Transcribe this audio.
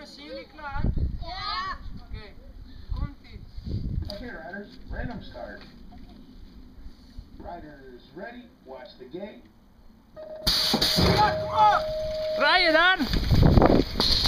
Jongens, zijn jullie klaar? Ja. Oké, komt-ie. Okay, riders, random start. Riders ready, watch the gate. Ja, kom op! Rijden dan!